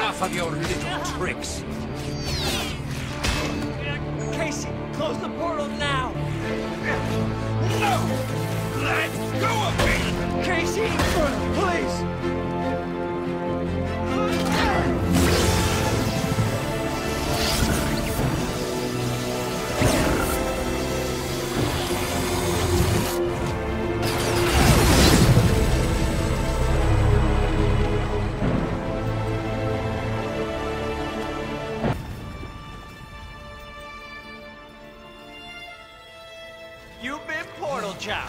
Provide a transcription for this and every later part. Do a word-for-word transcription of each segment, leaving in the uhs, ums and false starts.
enough of your little tricks. Casey, close the portal now! No! Let go of me! Casey, please! You've been portal chopped.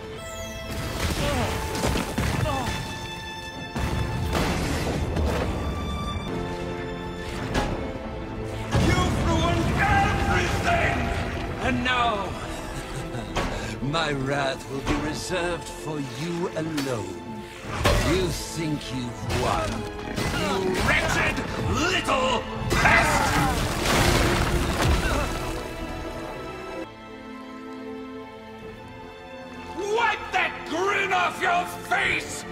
You've ruined everything! And now, my wrath will be reserved for you alone. You think you've won, you wretched little pest! Wipe that grin off your face!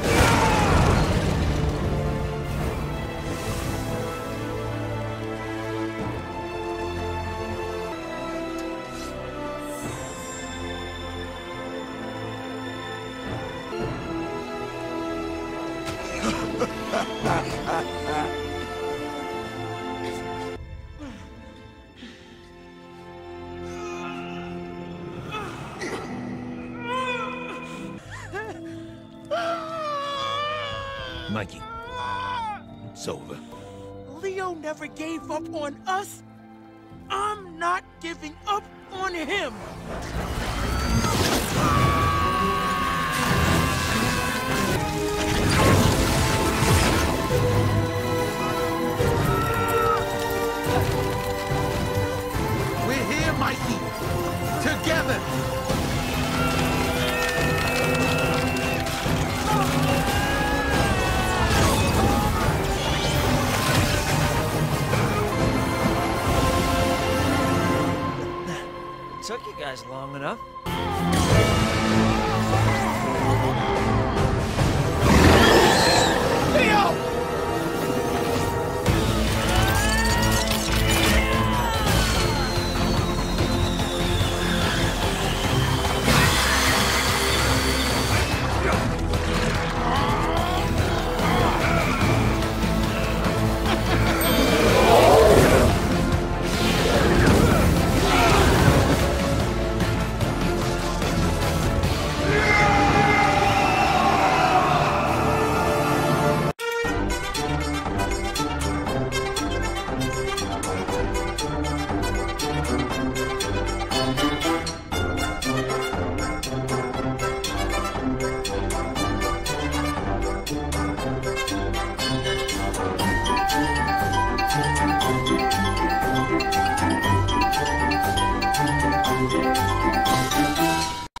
Mikey, it's over. Leo never gave up on us. I'm not giving up on him. We're here, Mikey. Together. Took you guys long enough.